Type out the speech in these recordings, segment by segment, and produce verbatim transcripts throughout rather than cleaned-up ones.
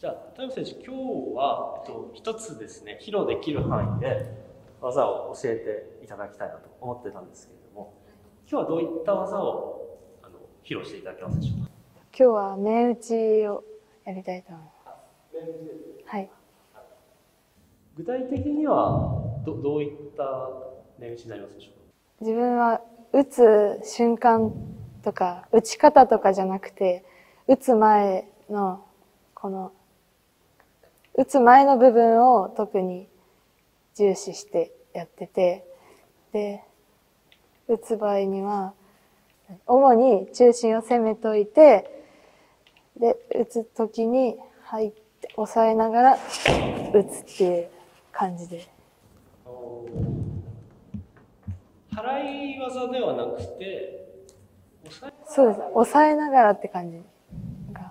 じゃあ田山選手、今日は、えっと、一つですね、披露できる範囲で技を教えていただきたいなと思ってたんですけれども、今日はどういった技をあの披露していただけますでしょうか。 今日は面打ちをやりたいと思います。 面打ちですね。 はい。 具体的には ど, どういった面打ちになりますでしょうか。 自分は打つ瞬間とか打ち方とかじゃなくて、打つ前のこの打つ前の部分を特に重視してやってて、で打つ場合には主に中心を攻めといて、で打つ時に入って押さえながら打つっていう感じで。 払い技ではなくて、 押さえそうです。押さえながらって感じが。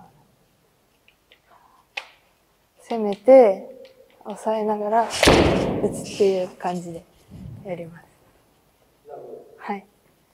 攻めて押さえながら打つっていう感じでやります。はい。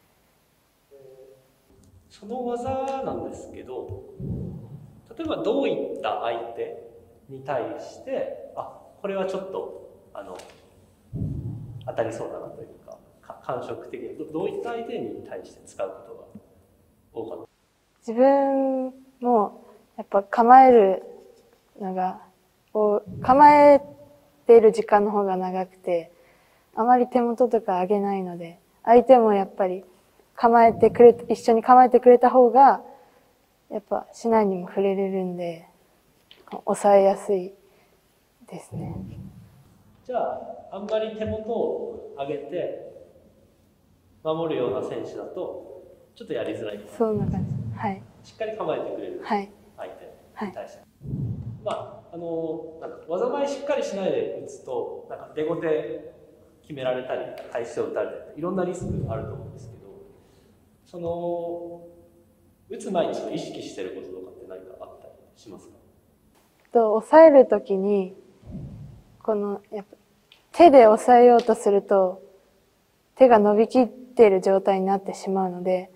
その技なんですけど、例えばどういった相手に対して、あ、これはちょっとあの当たりそうだなというか、か感触的に ど, どういった相手に対して使うことが多かった。 自分もやっぱ構えるのがこう構えている時間の方が長くて、あまり手元とか上げないので、相手もやっぱり構えてくれ一緒に構えてくれた方がやっぱ竹刀にも触れれるんで抑えやすいですね。 じゃああんまり手元を上げて守るような選手だとちょっとやりづらいです。 そんな感じ。はい。 しっかり構えてくれる相手に対して、はい、まああのなんか技前しっかりしないで打つとなんか出後手決められたり返しを打たれたりいろんなリスクあると思うんですけど、その打つ前に意識してることとかって何かあったりしますか。 と抑えるときにこのやっぱ手で抑えようとすると手が伸びきっている状態になってしまうので、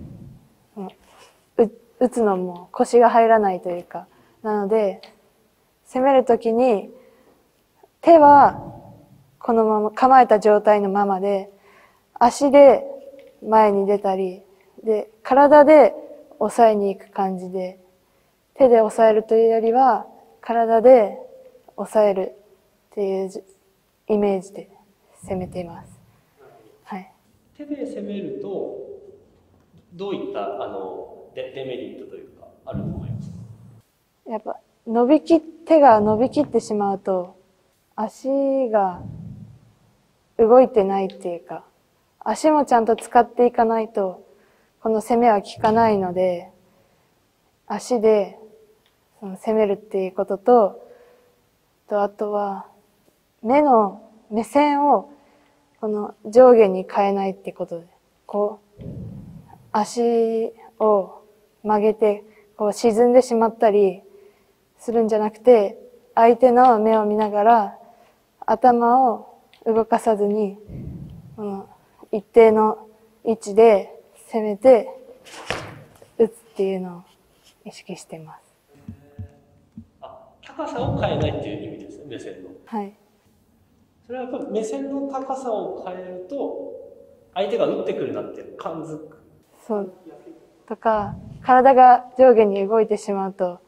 う打つのも腰が入らないというか、なので攻めるときに手はこのまま構えた状態のままで、足で前に出たりで体で抑えに行く感じで、手で抑えるというよりは体で抑えるっていうイメージで攻めています。はい。 手で攻めるとどういったあのデメリットというかあると思いますか。 やっぱ伸びき手が伸びきってしまうと足が動いてないっていうか、足もちゃんと使っていかないとこの攻めは効かないので、足でその攻めるっていうことと、とあとは目の目線をこの上下に変えないってことで、こう足を曲げてこう沈んでしまったりするんじゃなくて、相手の目を見ながら頭を動かさずにこの一定の位置で攻めて打つっていうのを意識しています。 あ、高さを変えないっていう意味ですね、目線の。 はい。 それはやっぱり目線の高さを変えると相手が打ってくるなって感づく。 そうとか、体が上下に動いてしまうと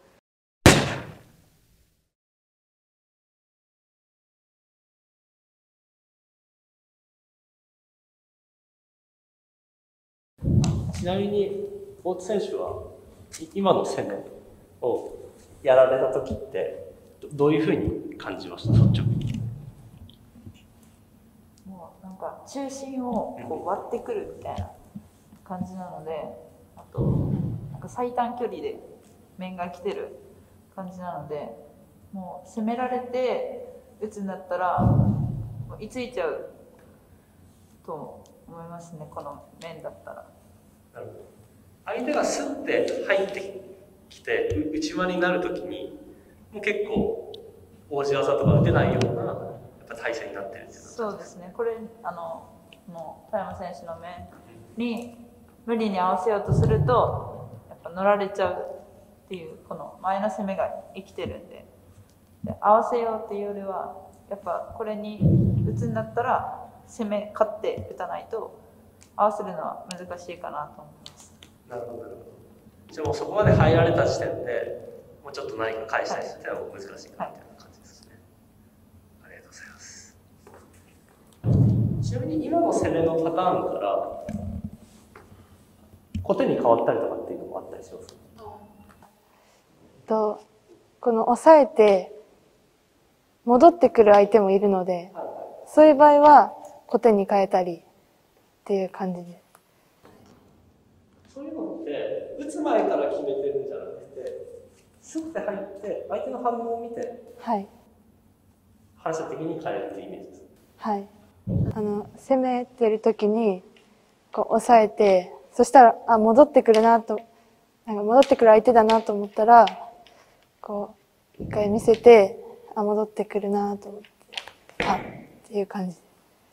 ちなみに大津選手は今の攻めをやられた時ってどういうふうに感じました。率直に。 もうなんか中心をこう割ってくるみたいな感じなので、あとなんか最短距離で面が来てる感じなので、もう攻められて打つんだったらもういついちゃうと思いますね、この面だったら。 なるほど。相手がスッて入ってきて内輪になるときにもう結構大地技とか打てないようなやっぱ体勢になってるっていう。 そうですね。これあのもう田山選手の面に無理に合わせようとするとやっぱ乗られちゃうっっていうこの前の攻めが生きてるんで、で合わせようっていうよりはやっぱこれに打つんだったら攻め勝って打たないと合わせるのは難しいかなと思います。 なるほどなるほど。じゃあもうそこまで入られた時点でもうちょっと何か返したりっていうのは難しいかなみたいな感じですね。はい、ありがとうございます。ちなみに今の攻めのパターンから小手に変わったりとかっていうのもあったりしますか？ とこの抑えて戻ってくる相手もいるので、そういう場合は小手に変えたりっていう感じで。 そういうのって打つ前から決めてるんじゃなくて、すぐて入って相手の反応を見て、 はい、 反射的に変えるっていうイメージです。 はい、あの攻めてる時にこう抑えて、そしたらあ戻ってくるなと、なんか戻ってくる相手だなと思ったらこう一回見せて、あ戻ってくるなと思って、あっていう感じで。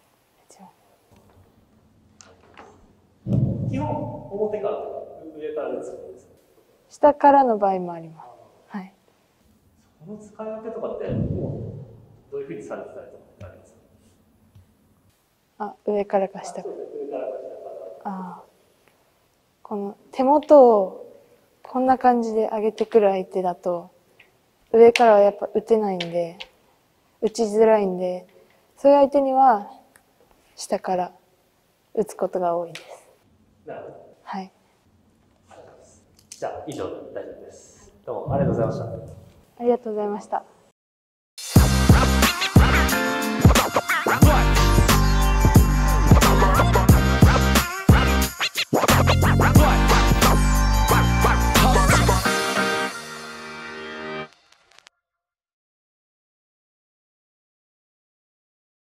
基本表からとか上から打つことですか？ 下からの場合もあります。はい。 その使い分けとかってもうどういうふうにされてたりとかってありますか？ あ上からか下から。 上からか下から。 ああ。この手元をこんな感じで上げてくる相手だと上からはやっぱ打てないんで、打ちづらいんで、そういう相手には下から打つことが多いです。 なるほど。 はい。 じゃあ以上で大丈夫です。どうもありがとうございました。 ありがとうございました。